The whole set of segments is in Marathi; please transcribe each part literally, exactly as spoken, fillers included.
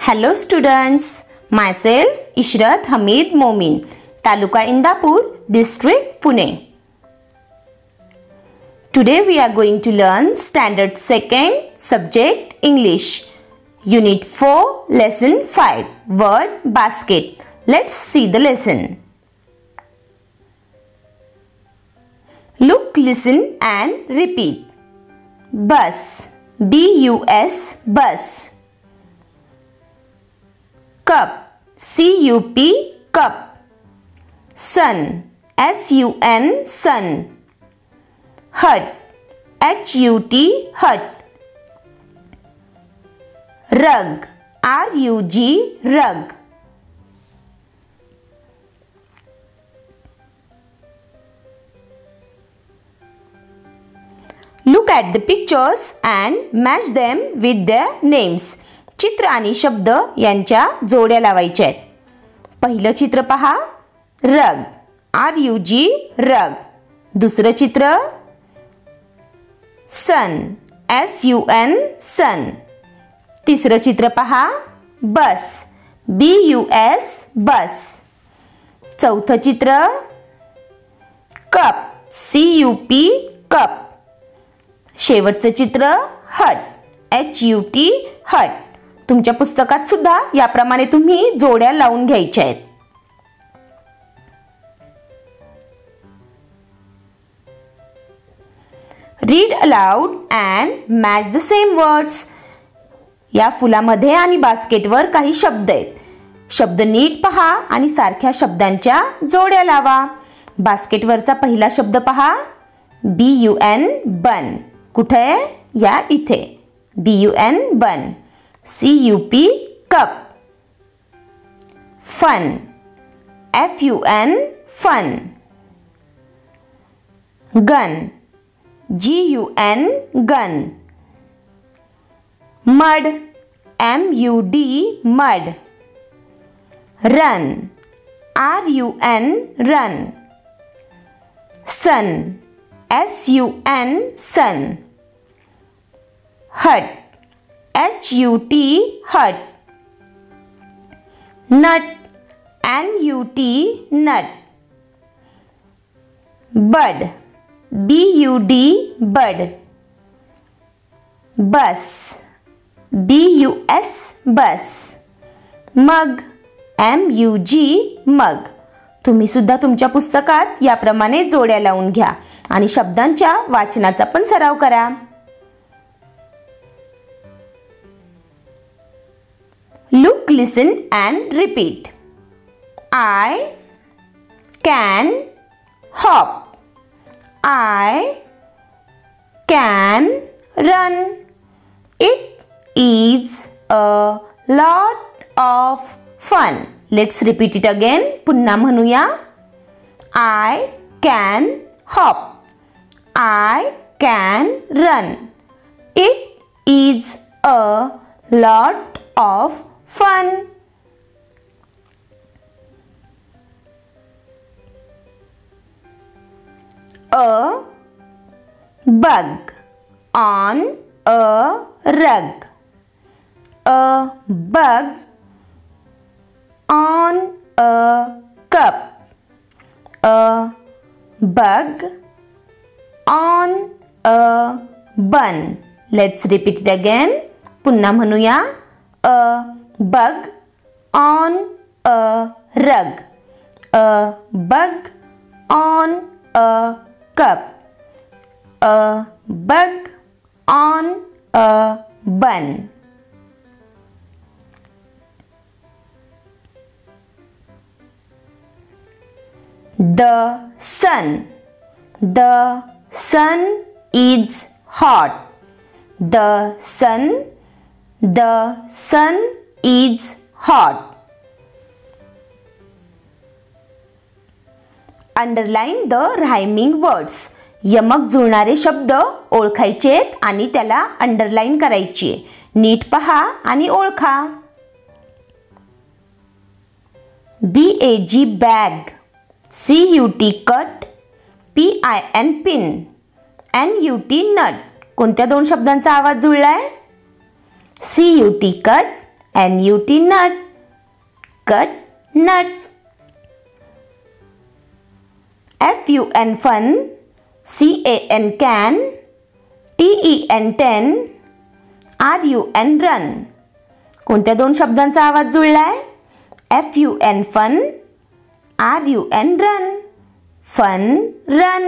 Hello students, myself Ishrat Hamid Momin, Taluka Indapur, District Pune. Today we are going to learn Standard second Subject English, Unit four, Lesson five, Word Basket. Let's see the lesson. Look, listen and repeat. Bus, B U S, bus. Cup, C U P, cup. Sun, S U N, sun. Hut, H U T, hut. Rug, R U G, rug. Look at the pictures and match them with their names. चित्र आणि शब्द यांच्या जोड्या लावायच्या आहेत. पहिलं चित्र पहा, रग, आर यू जी, रग. दुसरं चित्र, sun, S U N, sun. तिसरं चित्र पहा, बस, बी यू एस, बस. चौथं चित्र, cup, C U P, cup. शेवटचं चित्र, hut, H U T, hut. तुमच्या पुस्तकात सुद्धा याप्रमाणे तुम्ही जोड्या लावून घ्यायच्या आहेत. Read aloud and match the same words. या फुलामध्ये आणि बास्केटवर काही शब्द आहेत. शब्द नीट पहा आणि सारख्या शब्दांच्या जोड्या लावा. बास्केटवरचा पहिला शब्द पहा, बी यू एन, बन. कुठे? या इथे. B U N, bun. C U P, cup. Fun, F U N, fun. Gun, G U N, gun. Mud, M U D, mud. Run, R U N, run. Sun, S U N, sun. Hut, H U T, hut. Nut, N U T, nut. Bud, B U D, bud. Bus, B U S, bus. Mug, M U G, mug. तुम्ही सुद्धा तुमच्या पुस्तकात याप्रमाणे जोड्या लावून घ्या आणि शब्दांच्या वाचनाचा पण सराव करा. Look, listen and repeat. I can hop. I can run. It is a lot of fun. Let's repeat it again. पुन्हा म्हणूया. I can hop. I can run. It is a lot of fun. A bug on a rug. A bug on a cup. A bug on a bun. Let's repeat it again. पुन्हा म्हणूया. A bug on a rug. A bug on a cup. A bug on a bun. The sun. The sun is hot. The sun The sun is hot. Underline the rhyming words. यमक जुळणारे शब्द ओळखायचे आहेत आणि त्याला अंडरलाइन करायची. नीट पहा आणि ओळखा. B A G, bag. C U T, cut. P I N, pin. N U T, nut. कोणत्या दोन शब्दांचा आवाज जुळलाय? C U T cut N U T nut, cut, nut. F U N fun, C A N can, T E N ten, R U N run. कोणत्या दोन शब्दांचा आवाज जुळलाय? F U N fun, R U N run. Fun, run.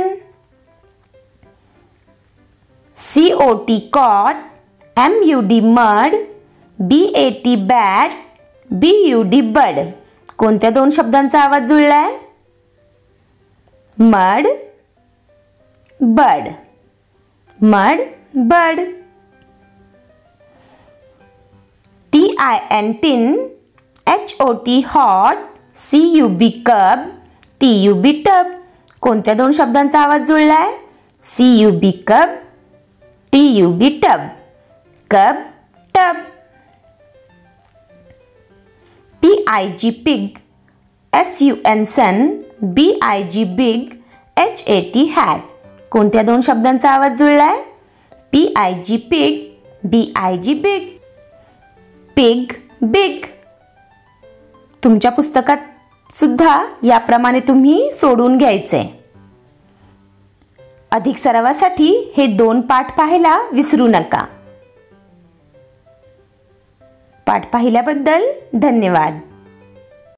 C O T cot, M U D mud, B A T bat, B U D bud. कोणत्या दोन शब्दांचा आवाज जुळलाय? Mud, bud. Mud, bud. T I N tin, H O T hot, C U B cub, T U B tub. कोणत्या दोन शब्दांचा आवाज जुळलाय? C U B cub, T U B tub. Cub, tub. P I G pig, S U N sun, B I G big, H A T hat. कोणत्या दोन शब्दांचा आवाज जुळलाय? P I G pig, B I G big. Pig, big. तुमच्या पुस्तकात सुद्धा याप्रमाणे तुम्ही सोडून घ्यायचे. अधिक सरावासाठी हे दोन पाठ पाहायला विसरू नका. पाठ पाहिल्याबद्दल धन्यवाद.